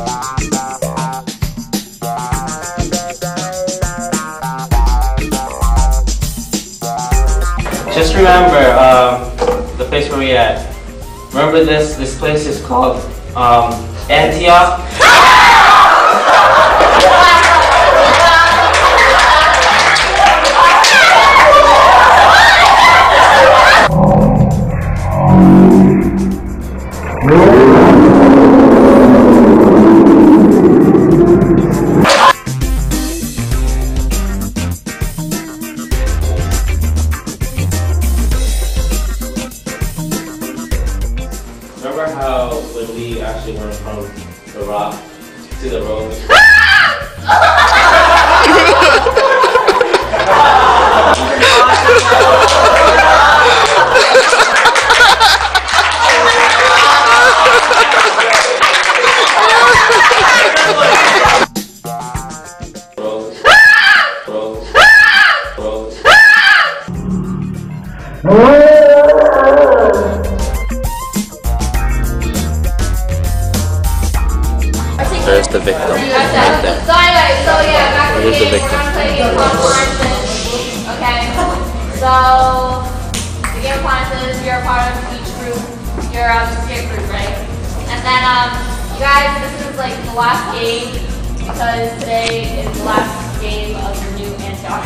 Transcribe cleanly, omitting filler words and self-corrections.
Just remember the place where we at. Remember this place is called Antioch. Remember how when we actually went from the rock to the road? There's the victim right there. There's the victim. Okay, so the game plan is you're a part of each group. You're a escape group, right? And then you guys, this is like the last game because today is the last game of your new Antioch.